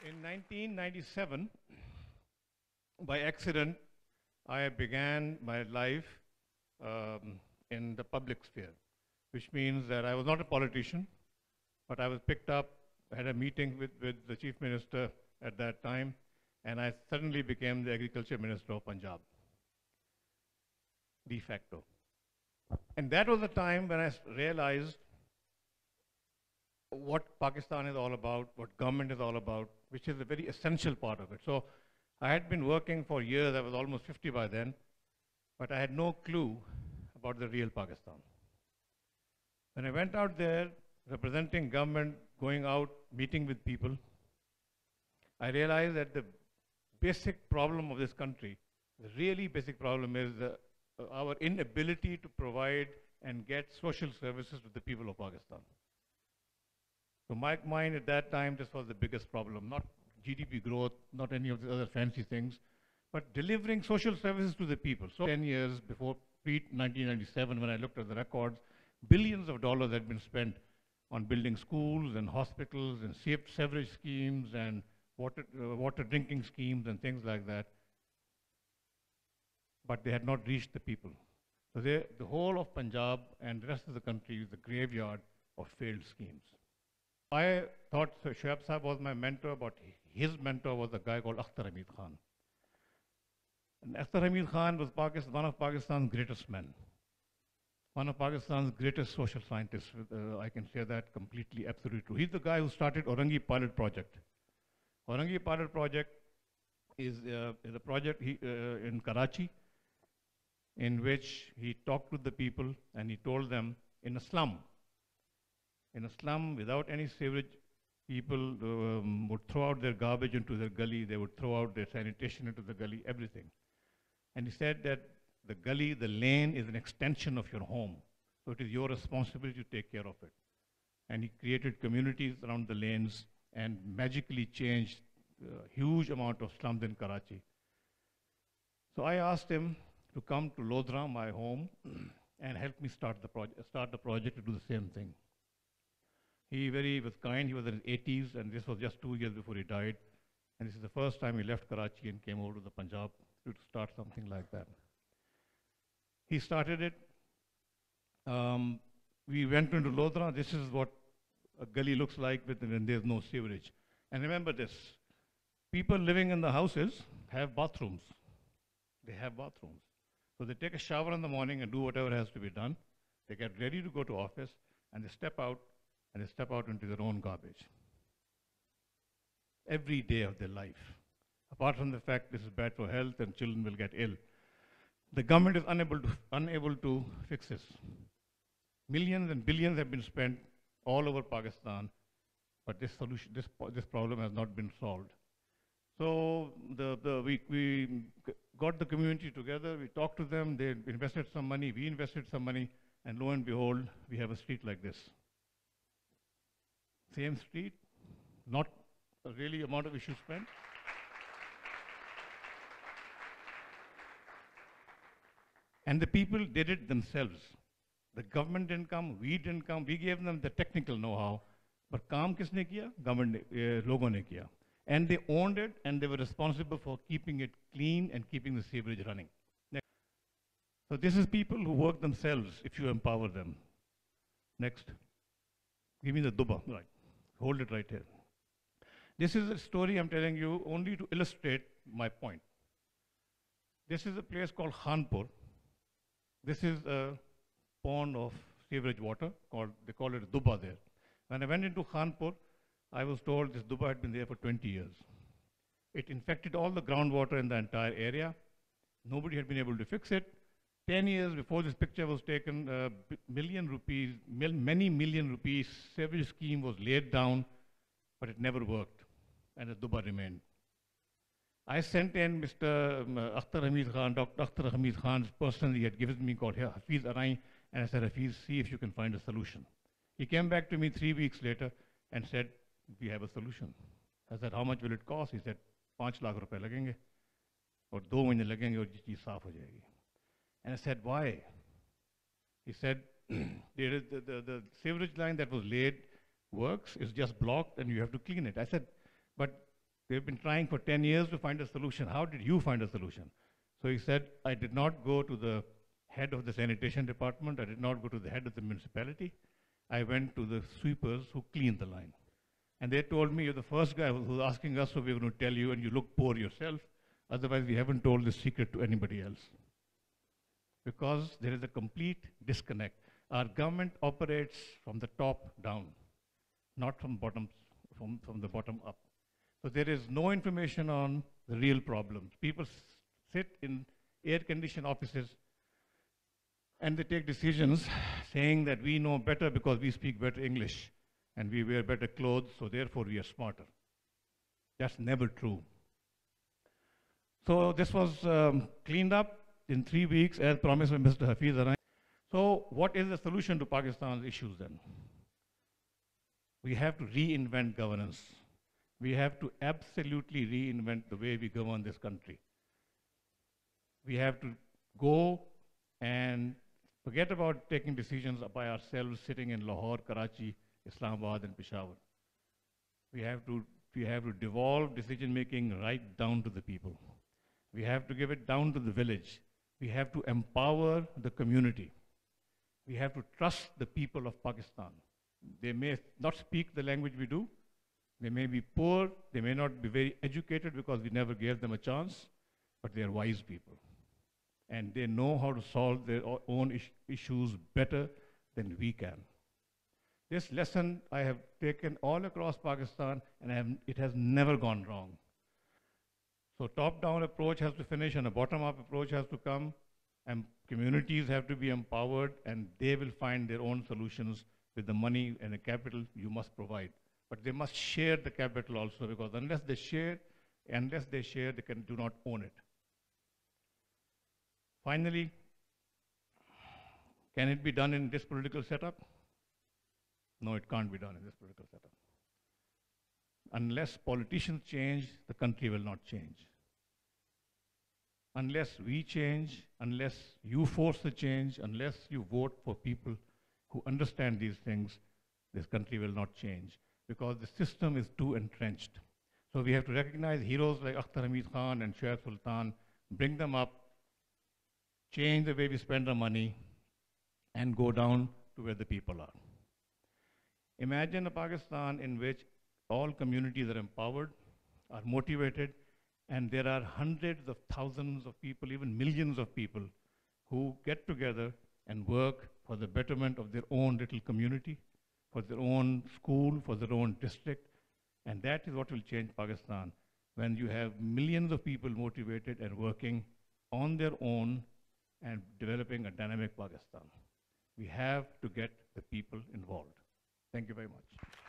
In 1997, by accident, I began my life in the public sphere, which means that I was not a politician, but I was picked up, had a meeting with the chief minister at that time, and I suddenly became the agriculture minister of Punjab, de facto. And that was the time when I realized what Pakistan is all about, what government is all about, which is a very essential part of it. So I had been working for years, I was almost 50 by then, but I had no clue about the real Pakistan. When I went out there, representing government, going out, meeting with people, I realized that the basic problem of this country, the really basic problem is our inability to provide and get social services to the people of Pakistan. So my mind at that time, this was the biggest problem, not GDP growth, not any of the other fancy things, but delivering social services to the people. So 10 years before pre-1997, when I looked at the records, billions of dollars had been spent on building schools and hospitals and safe sewerage schemes and water drinking schemes and things like that. But they had not reached the people. So the whole of Punjab and the rest of the country is a graveyard of failed schemes. I thought Shoaib Sahib was my mentor, but his mentor was a guy called Akhtar Hamid Khan. And Akhtar Hamid Khan was one of Pakistan's greatest men, one of Pakistan's greatest social scientists. I can say that completely, absolutely true. He's the guy who started Aurangi Pilot Project. Aurangi Pilot Project is a project in Karachi in which he talked to the people and he told them in a slum, without any sewerage, people would throw out their garbage into the gully, they would throw out their sanitation into the gully, everything. And he said that the gully, the lane is an extension of your home. So it is your responsibility to take care of it. And he created communities around the lanes and magically changed a huge amount of slums in Karachi. So I asked him to come to Lodhra, my home, and help me start the project to do the same thing. He was kind, he was in his 80s, and this was just 2 years before he died. And this is the first time he left Karachi and came over to the Punjab to start something like that. He started it. We went into Lodhra. This is what a gully looks like when there's no sewerage. And remember this, people living in the houses have bathrooms. They have bathrooms. So they take a shower in the morning and do whatever has to be done. They get ready to go to office, and they step out into their own garbage. Every day of their life. Apart from the fact this is bad for health and children will get ill. The government is unable to fix this. Millions and billions have been spent all over Pakistan, but this problem has not been solved. So we got the community together, we talked to them, they invested some money, we invested some money, and lo and behold, we have a street like this. Same street, not a really amount of issues spent. And the people did it themselves. The government didn't come, we didn't come, we gave them the technical know-how, but kaam kisne kiya? Government logon ne kiya. And they owned it, and they were responsible for keeping it clean and keeping the sewerage running. Next. So this is people who work themselves if you empower them. Next. Give me the dubba, right. Hold it right here. This is a story I'm telling you only to illustrate my point. This is a place called Khanpur. This is a pond of sewerage water, they call it dubba there. When I went into Khanpur, I was told this dubba had been there for 20 years. It infected all the groundwater in the entire area. Nobody had been able to fix it. 10 years before this picture was taken, many million rupees sewerage scheme was laid down, but it never worked, and the dubba remained. I sent in Mr. Akhtar Hamid Khan, Dr. Akhtar Hamid Khan's person he had given me called Hafiz Arai, and I said, Hafiz, see if you can find a solution. He came back to me 3 weeks later and said, we have a solution. I said, how much will it cost? He said, 5 lakh rupees lagenge, or 2 mahine lagenge, aur ye cheez saaf ho jayegi. And I said, why? He said, the sewerage line that was laid works, it's just blocked and you have to clean it. I said, but They've been trying for 10 years to find a solution. How did you find a solution? So he said, I did not go to the head of the sanitation department. I did not go to the head of the municipality. I went to the sweepers who cleaned the line. And they told me, you're the first guy who's asking us, so we're going to tell you, and you look poor yourself. Otherwise, we haven't told this secret to anybody else. Because there is a complete disconnect. Our government operates from the top down, not from the bottom up. So there is no information on the real problems. People sit in air-conditioned offices and they take decisions saying that we know better because we speak better English and we wear better clothes, so therefore we are smarter. That's never true. So this was cleaned up in 3 weeks as promised by Mr. Hafiz Arai. So what is the solution to Pakistan's issues then? We have to reinvent governance. We have to absolutely reinvent the way we govern this country. We have to go and forget about taking decisions by ourselves sitting in Lahore, Karachi, Islamabad and Peshawar. We have to devolve decision-making right down to the people. We have to give it down to the village. We have to empower the community. We have to trust the people of Pakistan. They may not speak the language we do. They may be poor. They may not be very educated because we never gave them a chance, but they are wise people. And they know how to solve their own issues better than we can. This lesson I have taken all across Pakistan, and it has never gone wrong. So top-down approach has to finish and a bottom-up approach has to come, and communities have to be empowered and they will find their own solutions with the money and the capital you must provide. But they must share the capital also, because unless they share, they do not own it. Finally, can it be done in this political setup? No, it can't be done in this political setup. Unless politicians change, the country will not change. Unless we change, unless you force the change, unless you vote for people who understand these things, this country will not change, because the system is too entrenched. So we have to recognize heroes like Akhtar Hamid Khan and Shoaib Sultan, bring them up, change the way we spend our money, and go down to where the people are. Imagine a Pakistan in which all communities are empowered, are motivated, and there are hundreds of thousands of people, even millions of people, who get together and work for the betterment of their own little community, for their own school, for their own district. And that is what will change Pakistan, when you have millions of people motivated and working on their own and developing a dynamic Pakistan. We have to get the people involved. Thank you very much.